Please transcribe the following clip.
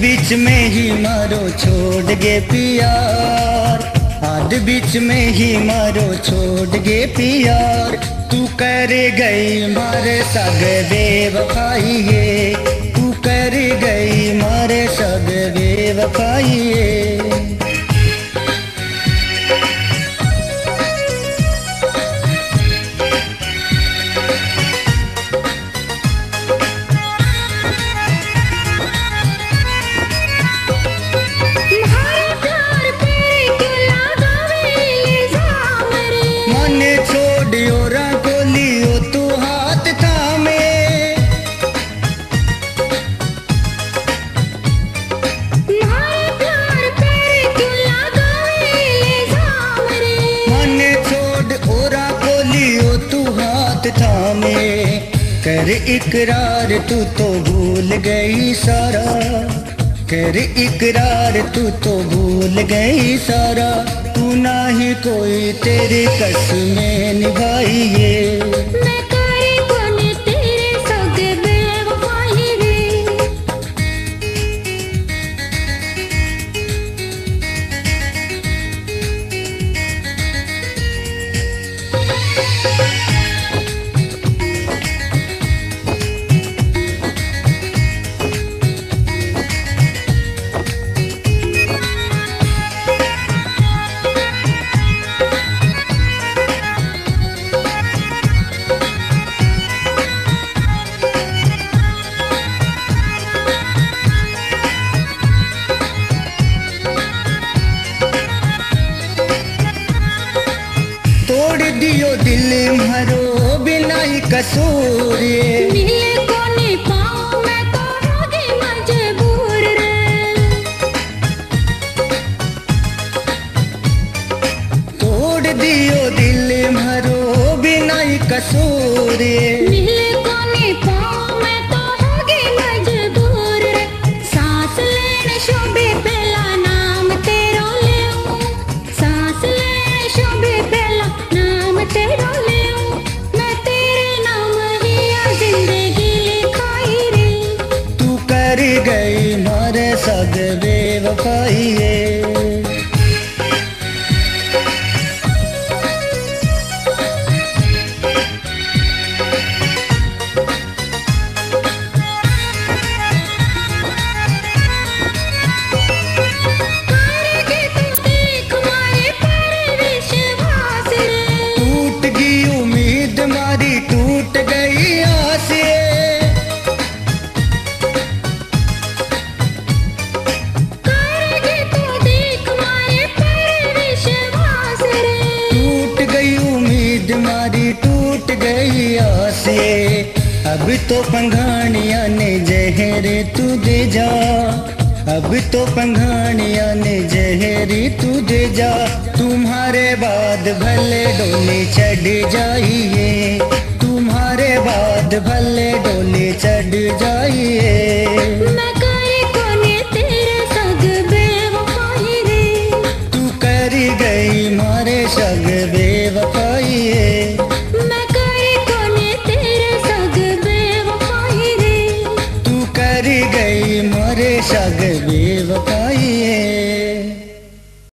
बीच में ही मारो छोड़ गे प्यार, आध बीच में ही मारो छोड़ गे प्यार। तू कर गई मारे सग बेवफाई है, तू कर गई मारे सग बेवफाई है। थामे कर इकरार तू तो भूल गई सारा, कर इकरार तू तो भूल गई सारा। तू ना ही कोई तेरी कसमें निभाई है। तोड़ दियो दिल मारो बिना ही कसूर, मिले को नहीं पाऊं मैं तो होगी मजबूर रे। तोड़ दियो दिल मारो बिना ही कसूर, मिले को नहीं पाऊं मैं तो होगी मजबूर रे। सांस लेने शोभे पहला नाम तेरो लेऊं, सांस लेने शोभे पहला नाम तेरो लेऊं। मैं तेरे नाम ही जिंदगी लिखाई रे। तू कर गई मारे सग बेवफाई है। टूट गई आसे करेगी तो देख मारे पर विश्वास रे। टूट गई उम्मीद मारी टूट गई आसे। अब तो पंघानिया ने जहर तू दे जा, अब तो पंघानिया ने जहरी तू दे जा। तुम्हारे बाद भले डोली चढ़ जाइए, तुम्हारे बाद भले डोली चढ़ जाइए।